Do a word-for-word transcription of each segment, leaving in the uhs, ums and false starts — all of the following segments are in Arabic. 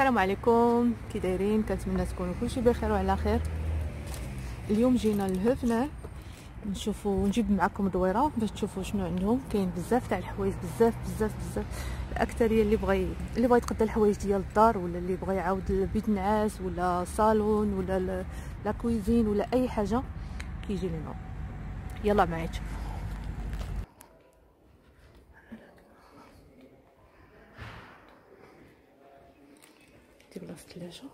السلام عليكم، كي دايرين؟ كنتمنى تكونوا كلشي بخير وعلى خير. اليوم جينا لهفنه نشوفوا ونجيب معكم دويره باش تشوفوا شنو عندهم. كاين بزاف تاع الحوايج، بزاف بزاف بزاف. الاكثريه اللي بغى اللي بغى يتقدى الحوايج ديال الدار، ولا اللي بغى يعاود البيت نعاس، ولا صالون، ولا لا كويزين، ولا اي حاجه كيجي لنا. يلا معايا تشوف. دي بلاصه الثلاجه.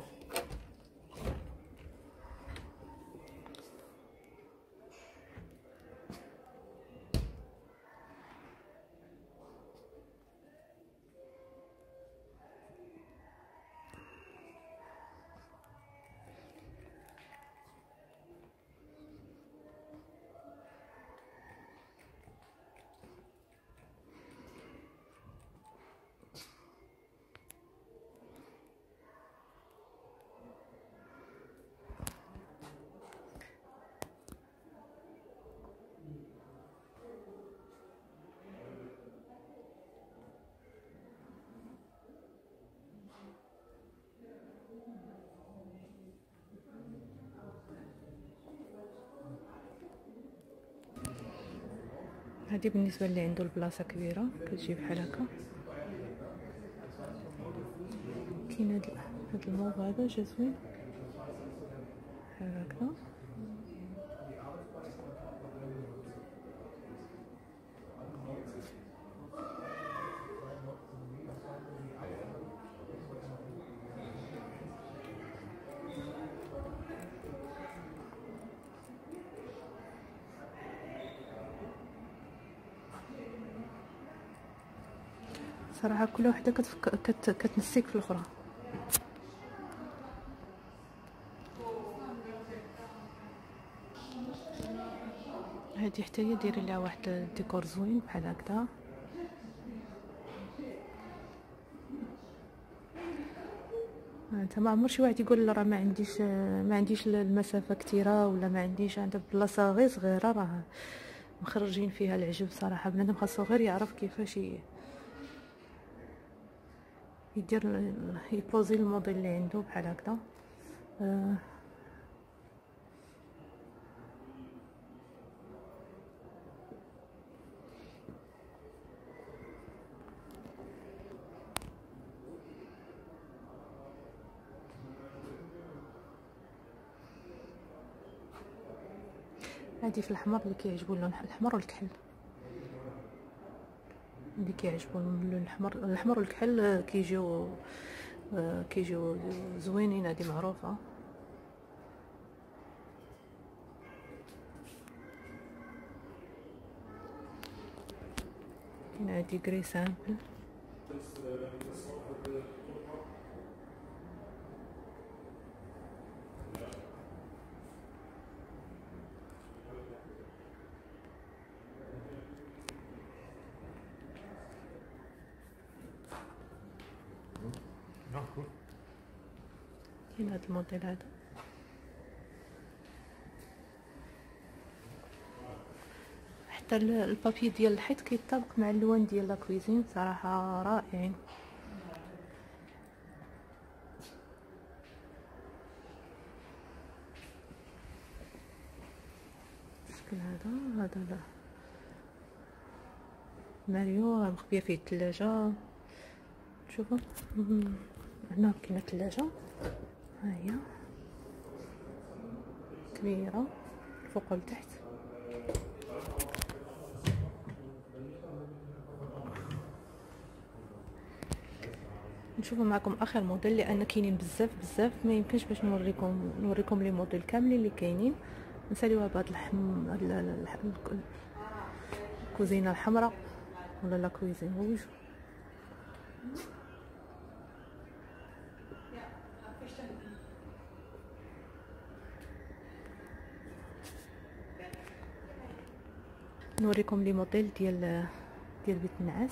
هذه بالنسبه اللي عنده البلاصه كبيره كتجي بحال هكا. كاين هاد هاد الموف هذا جا زوين بحال هكا. صراحه كل وحده كتفك... كت... كتنسيك في الاخرى. هذه حتى هي ديري لها واحد الديكور زوين بحال هكذا. انت ما عمر شي واحد يقول راه ما عنديش ما عنديش المسافه كثيره، ولا ما عنديش، عندها بلاصه غير صغيره راه مخرجين فيها العجب. صراحه بنادم خاصو غير يعرف كيفاش يدير يبوزي الموديل اللي عنده بحال هكذا. آه هادي في الحمر اللي كيعجبو اللون الاحمر والكحل، اللي كيعجبو اللون الاحمر الاحمر والكحل كيجيو كيجيو زوينين. هادي معروفه. كاين هادي كري سامبل. كاين هاد الموديل هذا. حتى البابي ديال الحيط كيطابق مع اللوان ديال لا كويزين، صراحه رائعين. الشكل هذا هذا لا ماريو مخبيه فيه الثلاجه. شوفوا هنا كاينه الثلاجه، ها هي كبيره فوق لتحت. نشوفوا معكم اخر موديل لان كاينين بزاف بزاف، ما يمكنش باش نوريكم نوريكم لي موديل كاملين اللي كاينين. نساليوها بهاد الحم الكوزينه الحمراء ولا لا كويزين روج. نوريكم لي موديل ديال ديال بيت النعاس.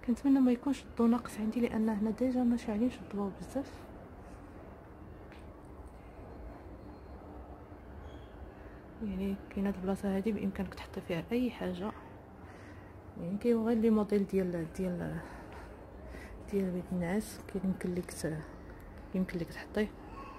كنتمنى ما يكونش الضو ناقص عندي لان هنا ديجا ما شاعلينش الضوء بزاف. يعني كاينه هاد البلاصه هادي بامكانك تحطي فيها اي حاجه، يعني كاين غير لي موديل ديال ديال ديال بيت النعاس كي يمكن لك ت... يمكن لك تحطيه.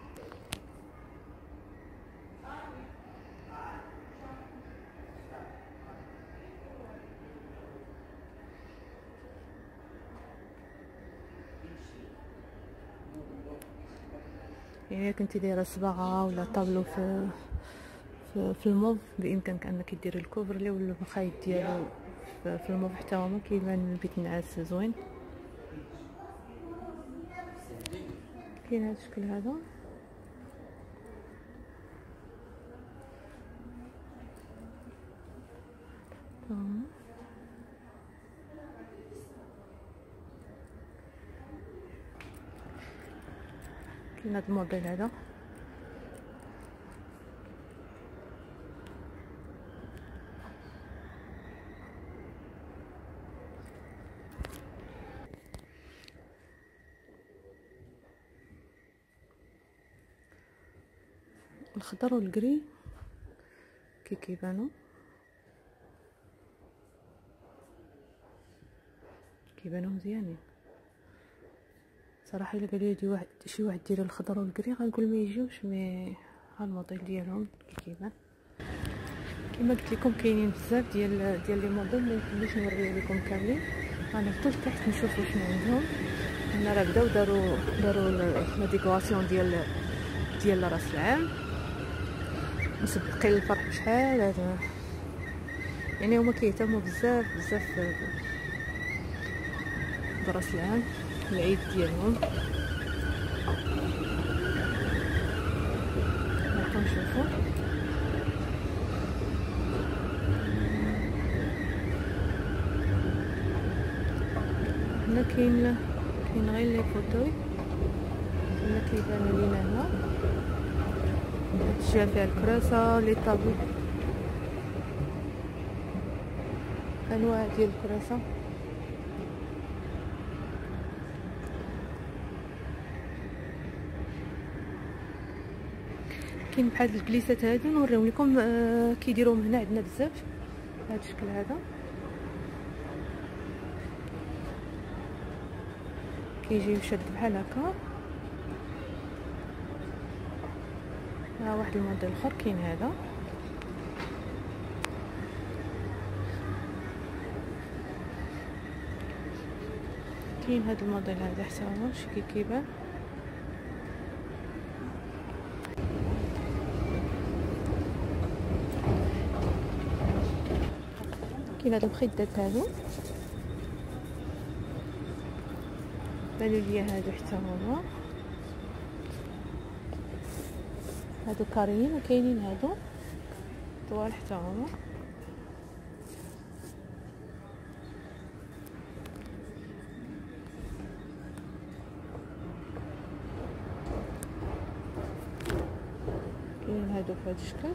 يعني كنتي دايره صباغه ولا طابلو في في, في الموف بامكانك انك ديري الكوفرلي ولا الخيط ديالو في, في الموف حتى هما كيبان البيت النعاس زوين. كاين هذا الشكل هذا تمام. كاين هذا الموديل هذا الخضر والقري كي كيبانو كيبانو مزيانين صراحه. الا قالوا لي واحد شي واحد دير الخضر والقري غنقول ما يجيوش، مي ها الموديل ديالهم كي كيبان. كما قلت لكم كاينين بزاف ديال ديال لي موديل ما يمكنليش نوريه لكم كاملين. غنهبطوا لتحت نشوفوا شنو عندهم. هنا راه بداو داروا داروا لا ديكوراسيون ديال ديال راس العام، مسبقين الفرح بشحال هذا. يعني هما كيهتموا بزاف بزاف براس العام العيد ديالهم. نبقاو نشوفوا. هنا كاين كاين غير لي فوتوي هنا كيبانوا لينا. هنا هادشي فيها الكراسه لي طابلو، انواع ديال الكراسه. كاين بحال الكليسات هادو نوريهم لكم. آه كيديروهم هنا عندنا بزاف بهذا الشكل هذا. كيجي مشد بحال هكا. ها واحد الموديل اخر كاين هذا كاين هذا الموديل هذا حتى هو شكي كيبان. كاين هاد المخدات هادو بانوا ليا هادو حتى هما هادو كاريين، وكاينين هادو طوال حتى هما. كاين هادو في هاد الشكل.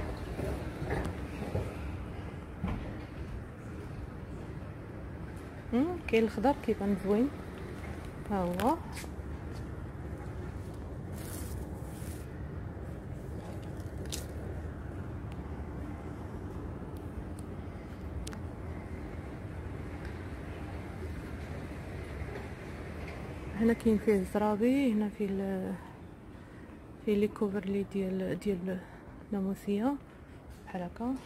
كاين الخضر كيبان زوين ها هو. هنا كاين فيه الزرابي، هنا فيه فيه لي كوفرلي ديال ديال ناموسيه بحال هكا.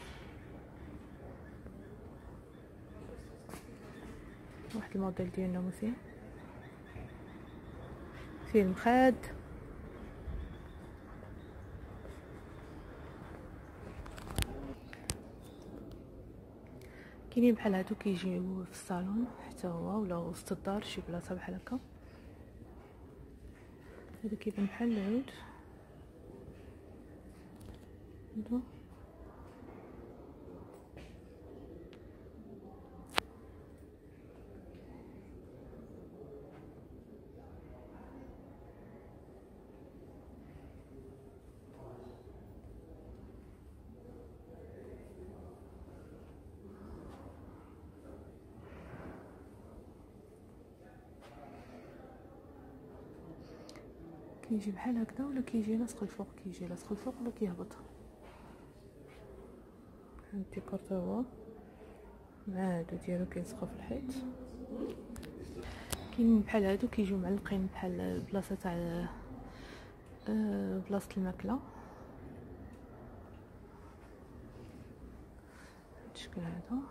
واحد الموديل ديال ناموسيه فيه المخاد. كاينين بحال هادو كيجيو في الصالون حتى هو ولا وسط الدار شي بلاصه بحال هكا. هذا كيبان بحال العود. هادو كيجي بحال هكذا ولا كيجي لاصق الفوق، كيجي لاصق الفوق ولا كيهبط. هاد الديكور تا هو مع هادو ديالو كيلصقوا في الحيط. كاين بحال هادو كيجيو معلقين بحال البلاصه تاع أه بلاصه الماكله. الشكل هذا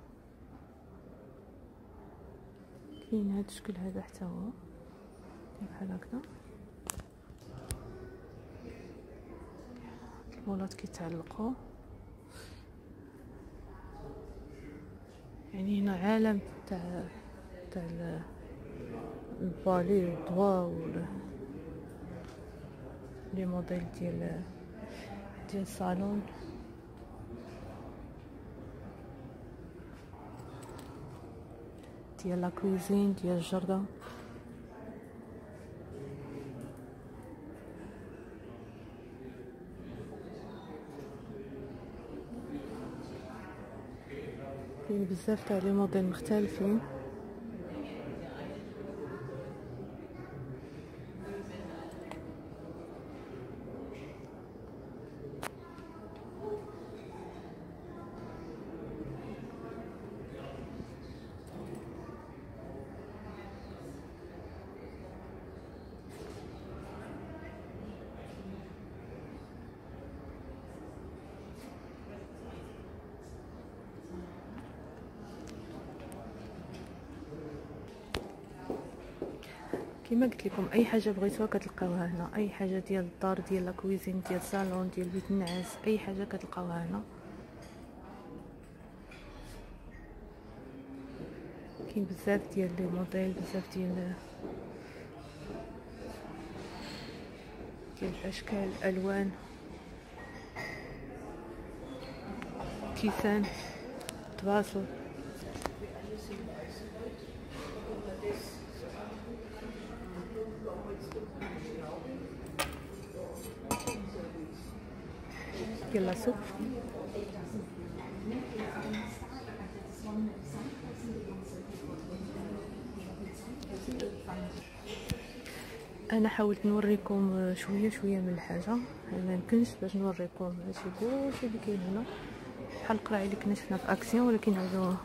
كاين، هاد الشكل هذا حتى هو بحال هكذا. المولات كيتعلقوا، يعني هنا عالم تاع تاع البالي والضوا و لي موديل ديال ديال الصالون. ديال لا كويزين ديال الجردة. كاين بزاف تاع لي موديل مختلفين. كما قلت لكم اي حاجه بغيتوها كتلقاوها هنا، اي حاجه ديال الدار ديال لا كويزين ديال الصالون ديال بيت النعاس، اي حاجه كتلقاوها هنا. كاين بزاف ديال لي موديل، بزاف ديال ديال الاشكال، الالوان، كيسان، طباسل. ديال لاصوب. انا حاولت نوريكم شويه شويه من الحاجه، انا ما يمكنش باش نوريكم هادشي كلشي اللي كاين هنا بحال القراعي اللي كنا شفنا في اكسيون، ولكن هادو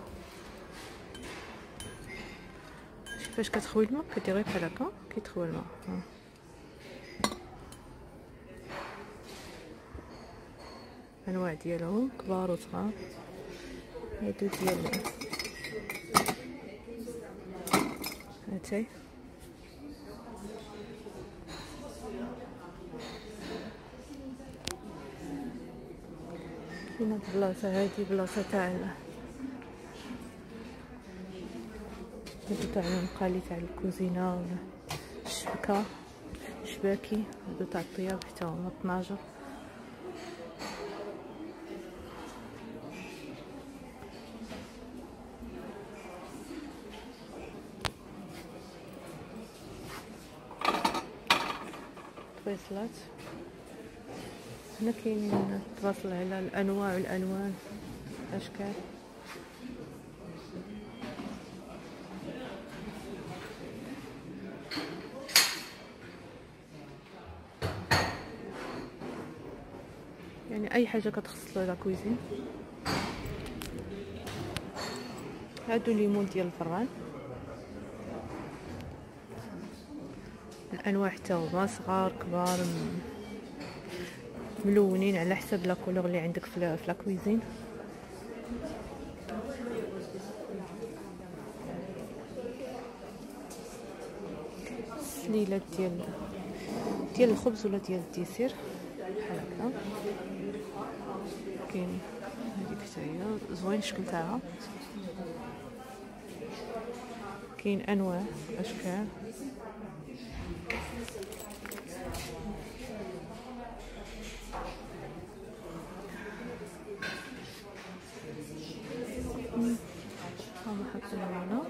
فاش كتخوي الماء كدير غير بحال هكا كيتخوى الماء. انواع ديالهم كبار وصغار. هادو ديال هاتاي كاينه هاد البلاصه، هادي بلاصه تاع هادو تاع المقالي تاع الكوزينه ولا الشبكه، شباكي. هادو تاع الطياب حتى هما طناجر. طويصلات. هنا كاينين تواصل على الانواع والالوان الاشكال. يعني اي حاجه كتخص لا كويزين. هادو ليمون ديال الفران، الانواع حتى هما صغار كبار ملونين على حسب لا كولور اللي عندك في لا كويزين. السليلات ديال ديال الخبز ولا ديال الديسير بحال هكا. كاين هذيك حتى هي زوين الشكل تاعها. كاين انواع اشكال. هما حاطين هنا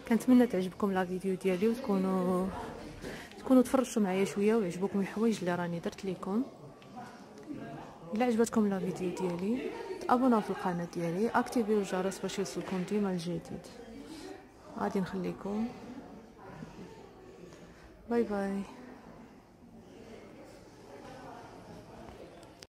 كنتمنى تعجبكم لا فيديو ديالي وتكونوا تكونوا تفرجتوا معايا شويه ويعجبوكم الحوايج اللي راني درت لكم. الا عجبتكم لا فيديو ديالي تابوناو في القناه ديالي، اكتيفيو الجرس باش يوصلكم ديما الجديد. غادي نخليكم، باي باي.